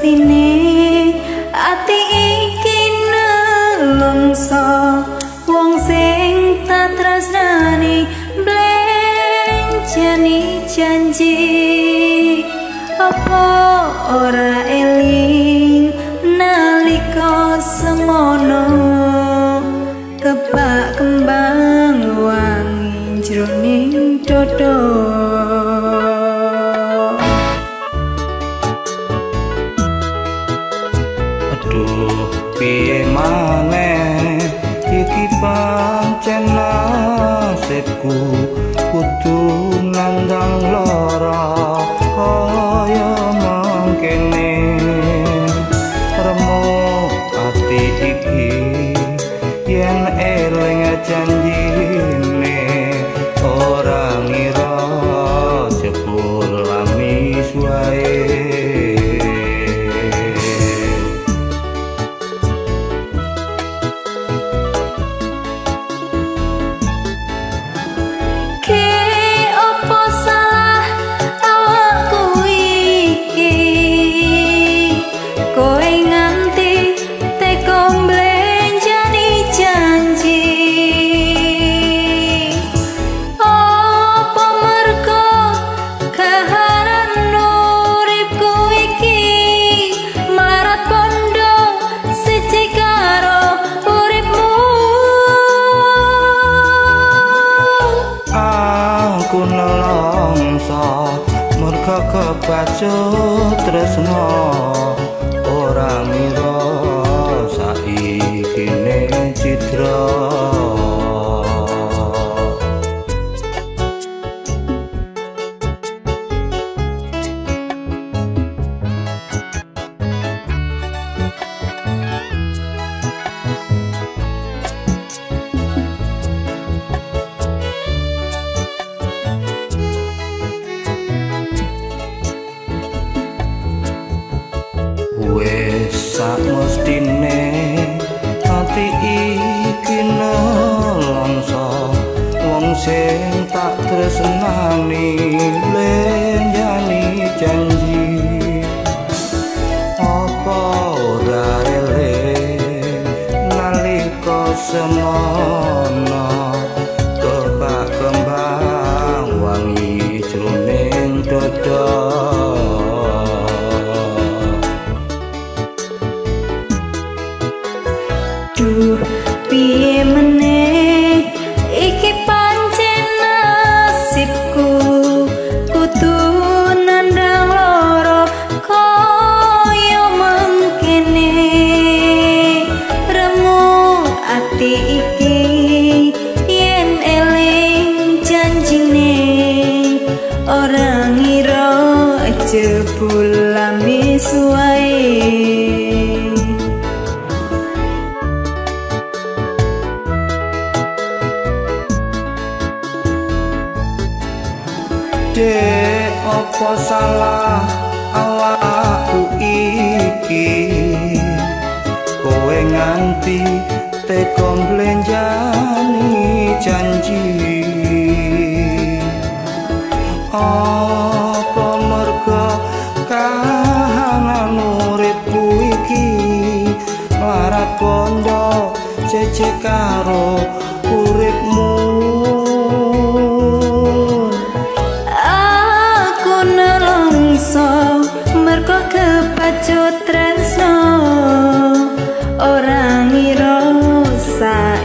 mestine ati iki nelungso wong sing tak tresnani blenjani janji apa ora eling nalika semono kebak kembang wangi jroning dodo. Aduh piye maneh iki pancen nasibku kudu nandang lara kaya mangkene remuk ati iki yen eling janjine ora ngira jebul lamis wae. Aku nelongso merga kebacut tresno ora ngira saiki ning citra. Wes samestine ati iki nelongso wong sing tak tresnani lenjani janji apa ora eling nalika semono kebak kembang wangi jroning dodo. Duh piye meneh iki pancen nasibku kudu nandang lara kaya mangkene remuk ati iki yen eling janjine ora ngira jebul lamis wae. Dek apa salah awakku iki kowe nganti teko mblenjani janji apa merga kahanan uripku iki larat bondo cecek karo uripmu. Mergo kepacut tresno ora ngira